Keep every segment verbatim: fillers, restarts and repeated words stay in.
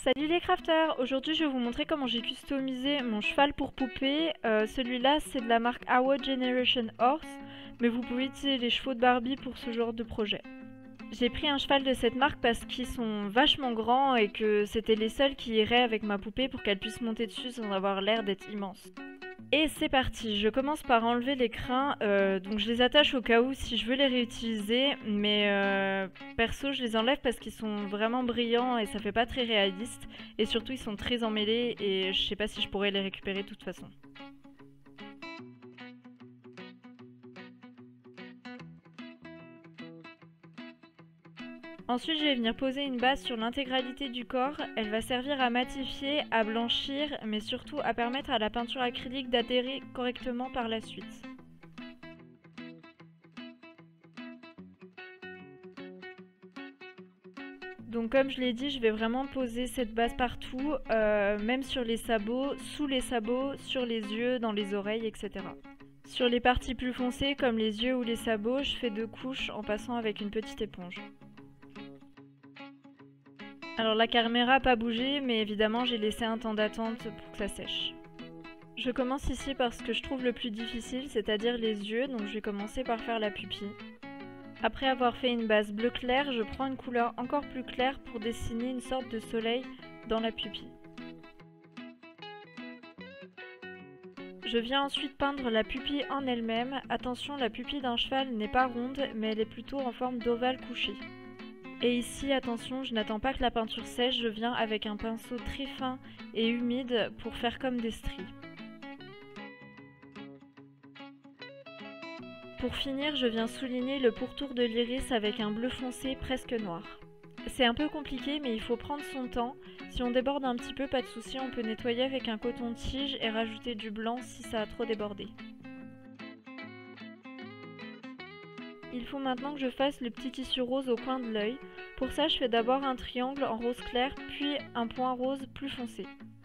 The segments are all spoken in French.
Salut les crafters! Aujourd'hui je vais vous montrer comment j'ai customisé mon cheval pour poupée. Euh, Celui-là c'est de la marque Our Generation Horse, mais vous pouvez utiliser les chevaux de Barbie pour ce genre de projet. J'ai pris un cheval de cette marque parce qu'ils sont vachement grands et que c'était les seuls qui iraient avec ma poupée pour qu'elle puisse monter dessus sans avoir l'air d'être immense. Et c'est parti, je commence par enlever les crins, euh, donc je les attache au cas où si je veux les réutiliser, mais euh, perso je les enlève parce qu'ils sont vraiment brillants et ça fait pas très réaliste, et surtout ils sont très emmêlés et je sais pas si je pourrais les récupérer de toute façon. Ensuite je vais venir poser une base sur l'intégralité du corps, elle va servir à matifier, à blanchir, mais surtout à permettre à la peinture acrylique d'adhérer correctement par la suite. Donc comme je l'ai dit, je vais vraiment poser cette base partout, euh, même sur les sabots, sous les sabots, sur les yeux, dans les oreilles, et cetera. Sur les parties plus foncées, comme les yeux ou les sabots, je fais deux couches en passant avec une petite éponge. Alors la caméra n'a pas bougé, mais évidemment j'ai laissé un temps d'attente pour que ça sèche. Je commence ici par ce que je trouve le plus difficile, c'est-à-dire les yeux, donc je vais commencer par faire la pupille. Après avoir fait une base bleu clair, je prends une couleur encore plus claire pour dessiner une sorte de soleil dans la pupille. Je viens ensuite peindre la pupille en elle-même. Attention, la pupille d'un cheval n'est pas ronde, mais elle est plutôt en forme d'ovale couché. Et ici, attention, je n'attends pas que la peinture sèche, je viens avec un pinceau très fin et humide pour faire comme des stries. Pour finir, je viens souligner le pourtour de l'iris avec un bleu foncé presque noir. C'est un peu compliqué, mais il faut prendre son temps. Si on déborde un petit peu, pas de souci, on peut nettoyer avec un coton-tige et rajouter du blanc si ça a trop débordé. Il faut maintenant que je fasse le petit tissu rose au coin de l'œil. Pour ça, je fais d'abord un triangle en rose clair, puis un point rose plus foncé.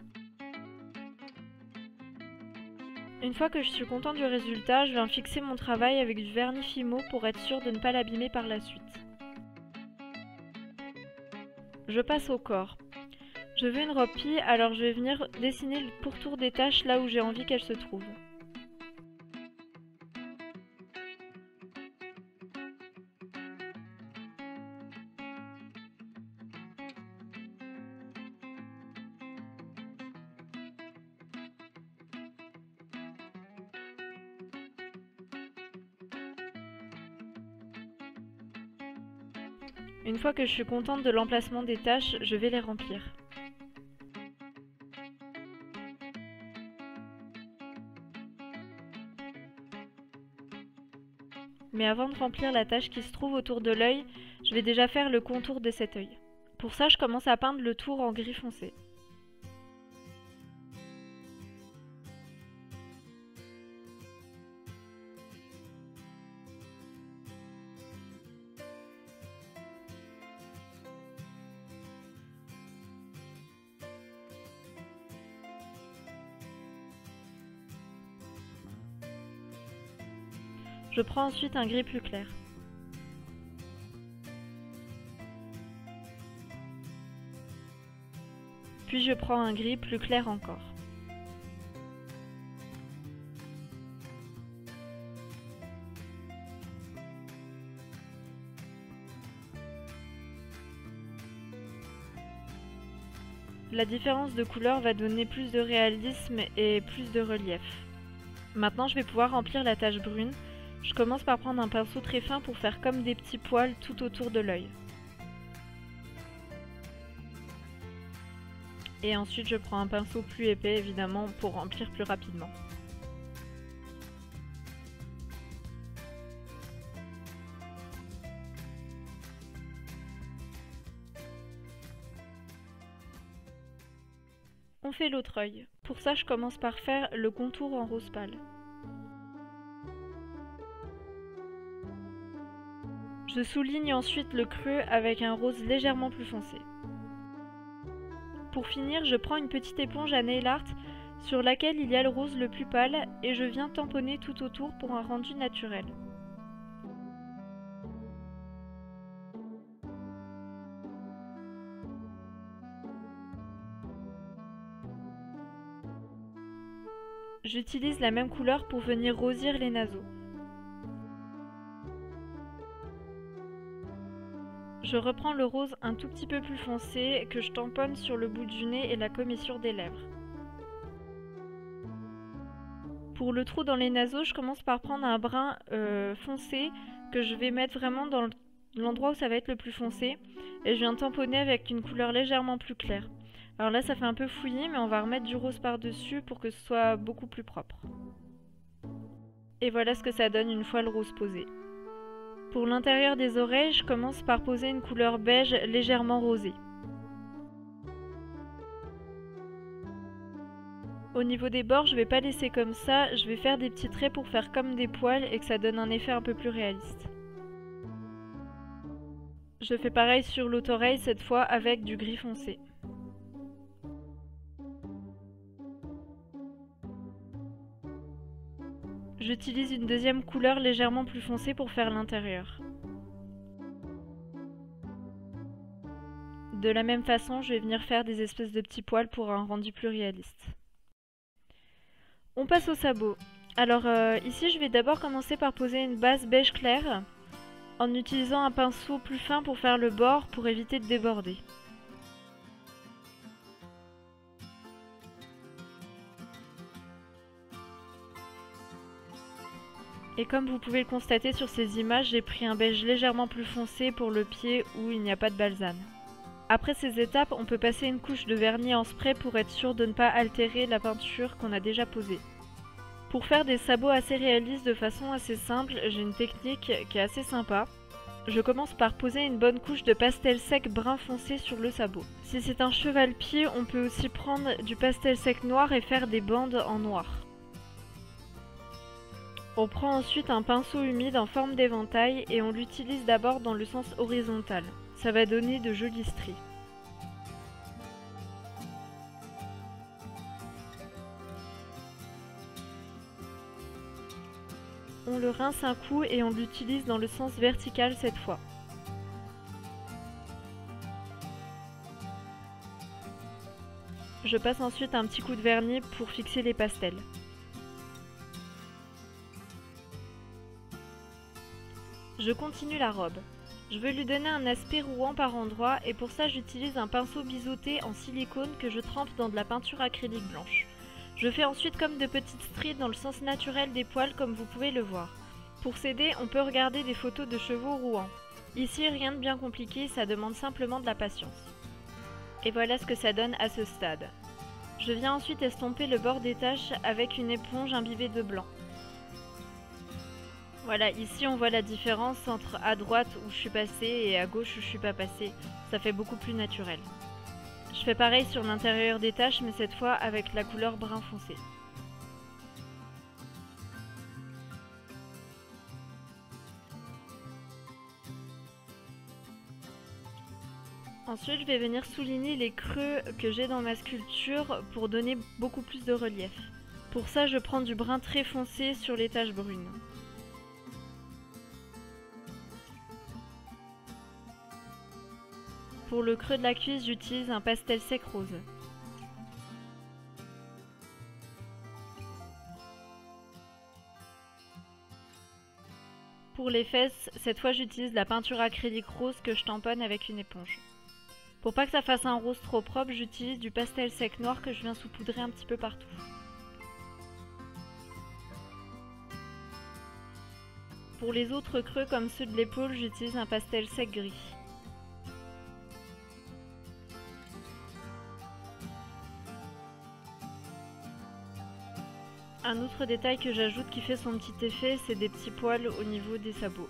Une fois que je suis contente du résultat, je viens fixer mon travail avec du vernis Fimo pour être sûre de ne pas l'abîmer par la suite. Je passe au corps. Je veux une robe pie, alors je vais venir dessiner le pourtour des taches là où j'ai envie qu'elles se trouvent. Une fois que je suis contente de l'emplacement des taches, je vais les remplir. Mais avant de remplir la tache qui se trouve autour de l'œil, je vais déjà faire le contour de cet œil. Pour ça, je commence à peindre le tour en gris foncé. Je prends ensuite un gris plus clair. Puis je prends un gris plus clair encore. La différence de couleur va donner plus de réalisme et plus de relief. Maintenant je vais pouvoir remplir la tache brune. Je commence par prendre un pinceau très fin pour faire comme des petits poils tout autour de l'œil. Et ensuite je prends un pinceau plus épais évidemment pour remplir plus rapidement. On fait l'autre œil. Pour ça je commence par faire le contour en rose pâle. Je souligne ensuite le creux avec un rose légèrement plus foncé. Pour finir, je prends une petite éponge à nail art sur laquelle il y a le rose le plus pâle et je viens tamponner tout autour pour un rendu naturel. J'utilise la même couleur pour venir rosir les naseaux. Je reprends le rose un tout petit peu plus foncé que je tamponne sur le bout du nez et la commissure des lèvres. Pour le trou dans les naseaux, je commence par prendre un brun euh, foncé que je vais mettre vraiment dans l'endroit où ça va être le plus foncé et je viens tamponner avec une couleur légèrement plus claire. Alors là ça fait un peu fouillis mais on va remettre du rose par dessus pour que ce soit beaucoup plus propre. Et voilà ce que ça donne une fois le rose posé. Pour l'intérieur des oreilles, je commence par poser une couleur beige légèrement rosée. Au niveau des bords, je ne vais pas laisser comme ça, je vais faire des petits traits pour faire comme des poils et que ça donne un effet un peu plus réaliste. Je fais pareil sur l'autre oreille cette fois avec du gris foncé. J'utilise une deuxième couleur légèrement plus foncée pour faire l'intérieur. De la même façon, je vais venir faire des espèces de petits poils pour un rendu plus réaliste. On passe au sabot. Alors euh, ici, je vais d'abord commencer par poser une base beige clair en utilisant un pinceau plus fin pour faire le bord pour éviter de déborder. Et comme vous pouvez le constater sur ces images, j'ai pris un beige légèrement plus foncé pour le pied où il n'y a pas de balsane. Après ces étapes, on peut passer une couche de vernis en spray pour être sûr de ne pas altérer la peinture qu'on a déjà posée. Pour faire des sabots assez réalistes de façon assez simple, j'ai une technique qui est assez sympa. Je commence par poser une bonne couche de pastel sec brun foncé sur le sabot. Si c'est un cheval-pied, on peut aussi prendre du pastel sec noir et faire des bandes en noir. On prend ensuite un pinceau humide en forme d'éventail et on l'utilise d'abord dans le sens horizontal. Ça va donner de jolies stries. On le rince un coup et on l'utilise dans le sens vertical cette fois. Je passe ensuite un petit coup de vernis pour fixer les pastels. Je continue la robe. Je veux lui donner un aspect rouant par endroits et pour ça j'utilise un pinceau biseauté en silicone que je trempe dans de la peinture acrylique blanche. Je fais ensuite comme de petites stries dans le sens naturel des poils comme vous pouvez le voir. Pour s'aider, on peut regarder des photos de chevaux rouants. Ici, rien de bien compliqué, ça demande simplement de la patience. Et voilà ce que ça donne à ce stade. Je viens ensuite estomper le bord des taches avec une éponge imbibée de blanc. Voilà, ici on voit la différence entre à droite où je suis passée et à gauche où je suis pas passée. Ça fait beaucoup plus naturel. Je fais pareil sur l'intérieur des taches, mais cette fois avec la couleur brun foncé. Ensuite, je vais venir souligner les creux que j'ai dans ma sculpture pour donner beaucoup plus de relief. Pour ça, je prends du brun très foncé sur les taches brunes. Pour le creux de la cuisse, j'utilise un pastel sec rose. Pour les fesses, cette fois j'utilise la peinture acrylique rose que je tamponne avec une éponge. Pour pas que ça fasse un rose trop propre, j'utilise du pastel sec noir que je viens saupoudrer un petit peu partout. Pour les autres creux comme ceux de l'épaule, j'utilise un pastel sec gris. Un autre détail que j'ajoute qui fait son petit effet, c'est des petits poils au niveau des sabots.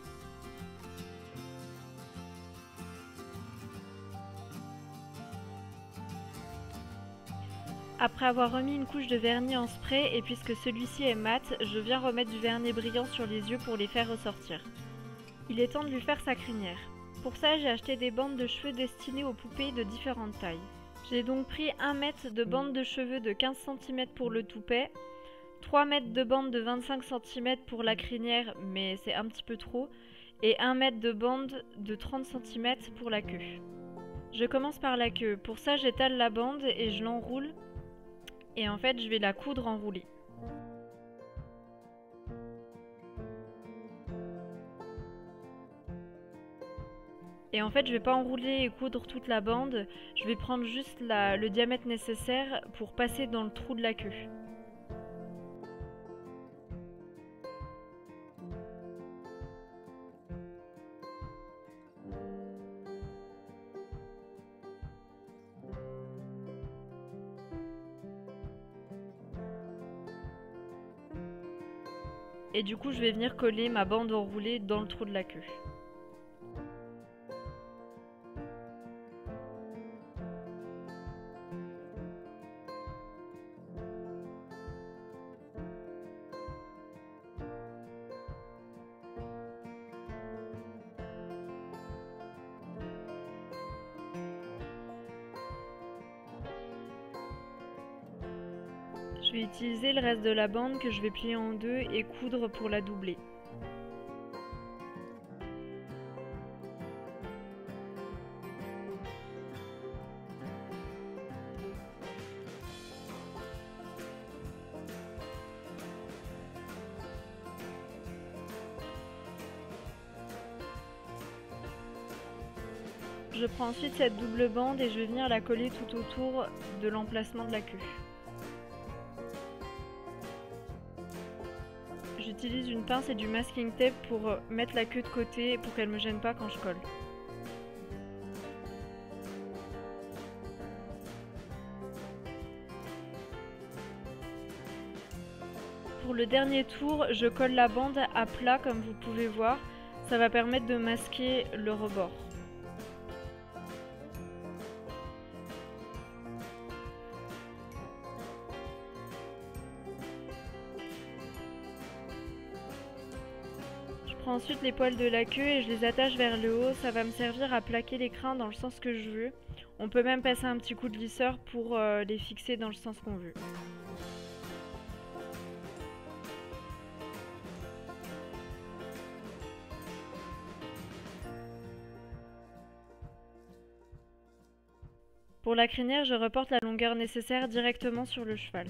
Après avoir remis une couche de vernis en spray et puisque celui-ci est mat, je viens remettre du vernis brillant sur les yeux pour les faire ressortir. Il est temps de lui faire sa crinière. Pour ça, j'ai acheté des bandes de cheveux destinées aux poupées de différentes tailles. J'ai donc pris un mètre de bande de cheveux de quinze centimètres pour le toupet, trois mètres de bande de vingt-cinq centimètres pour la crinière, mais c'est un petit peu trop, et un mètre de bande de trente centimètres pour la queue. Je commence par la queue. Pour ça, j'étale la bande et je l'enroule. Et en fait, je vais la coudre enroulée. Et en fait, je vais pas enrouler et coudre toute la bande, je vais prendre juste la, le diamètre nécessaire pour passer dans le trou de la queue. Et du coup, je vais venir coller ma bande enroulée dans le trou de la queue. Je vais utiliser le reste de la bande que je vais plier en deux et coudre pour la doubler. Je prends ensuite cette double bande et je vais venir la coller tout autour de l'emplacement de la queue. J'utilise une pince et du masking tape pour mettre la queue de côté pour qu'elle ne me gêne pas quand je colle. Pour le dernier tour, je colle la bande à plat comme vous pouvez voir. Ça va permettre de masquer le rebord. Je prends ensuite les poils de la queue et je les attache vers le haut, ça va me servir à plaquer les crins dans le sens que je veux. On peut même passer un petit coup de lisseur pour euh, les fixer dans le sens qu'on veut. Pour la crinière, je reporte la longueur nécessaire directement sur le cheval.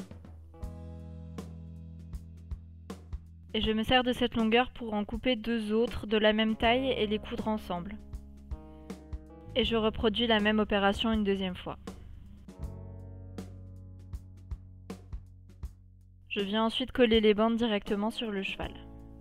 Et je me sers de cette longueur pour en couper deux autres de la même taille et les coudre ensemble. Et je reproduis la même opération une deuxième fois. Je viens ensuite coller les bandes directement sur le cheval.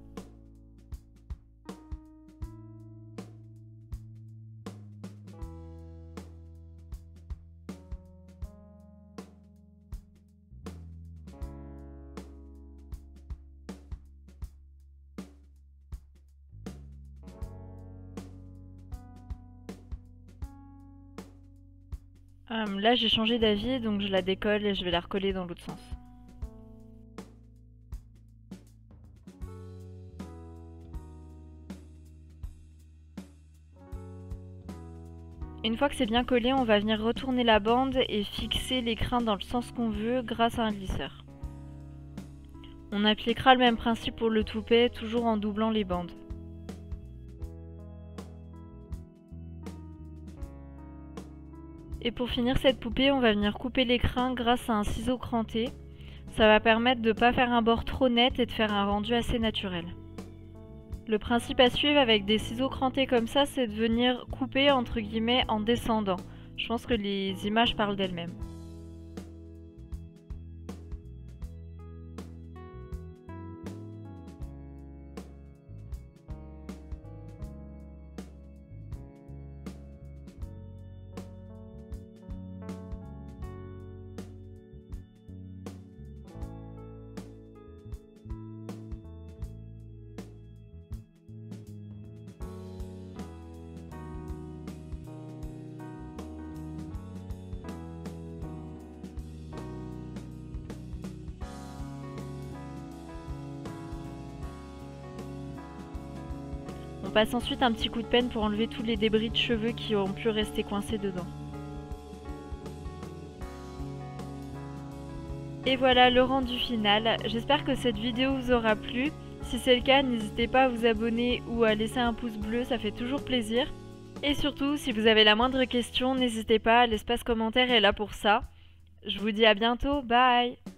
Euh, là j'ai changé d'avis, donc je la décolle et je vais la recoller dans l'autre sens. Une fois que c'est bien collé, on va venir retourner la bande et fixer les crins dans le sens qu'on veut grâce à un glisseur. On appliquera le même principe pour le toupet, toujours en doublant les bandes. Et pour finir cette poupée, on va venir couper les crins grâce à un ciseau cranté. Ça va permettre de ne pas faire un bord trop net et de faire un rendu assez naturel. Le principe à suivre avec des ciseaux crantés comme ça, c'est de venir couper entre guillemets en descendant. Je pense que les images parlent d'elles-mêmes. On passe ensuite un petit coup de peigne pour enlever tous les débris de cheveux qui ont pu rester coincés dedans. Et voilà le rendu final. J'espère que cette vidéo vous aura plu. Si c'est le cas, n'hésitez pas à vous abonner ou à laisser un pouce bleu, ça fait toujours plaisir. Et surtout, si vous avez la moindre question, n'hésitez pas, l'espace commentaire est là pour ça. Je vous dis à bientôt, bye!